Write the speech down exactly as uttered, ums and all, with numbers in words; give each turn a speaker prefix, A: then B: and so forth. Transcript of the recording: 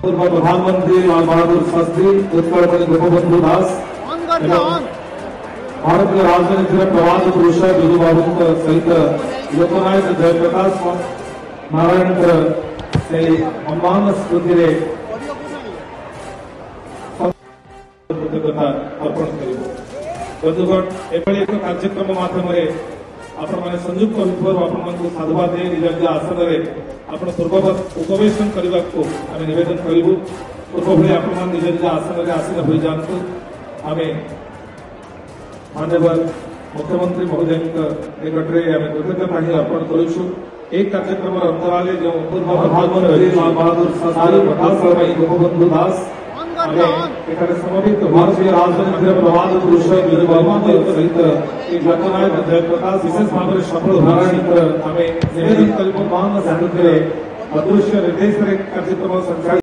A: पूर्व प्रधानमंत्री लाल बहादुर शास्त्री, उत्कलमणि गोपबंधु दास, भारतीय राजनीतिर प्रवाद पुरुष विधुबाबू सहित लोकनायक जयप्रकाश नारायण सम्मान स्मृति कृतज्ञता अर्पण कर बंधुगण एभली एक कार्यक्रम माध्यम आपण मैंने संयुक्त होइथिबारु आपण मानकु साधुवाद दे निज निज आसन रे आपण पूर्ववत उपवेशन करने को आम निवेदन करूँ। पूर्व भाई आपण निज निज आसन रे आसीन हो जातु। आम माननीय मुख्यमंत्री महोदय निकटरे आम कृतज्ञता ही अर्पण करुछु। एक कार्यक्रम अंतराले जो पूर्व प्रधानमंत्री लाल बहादुर शास्त्री गोपबंधु दास समवेत भारतीय राजनीतिर प्रवाद पुरुष विधुबाबू सहित लोकनायक जयप्रकाश विशेष भाव में सफल नारायण आम निवेदन कर अदृश्य निर्देश कार्यक्रम संचालित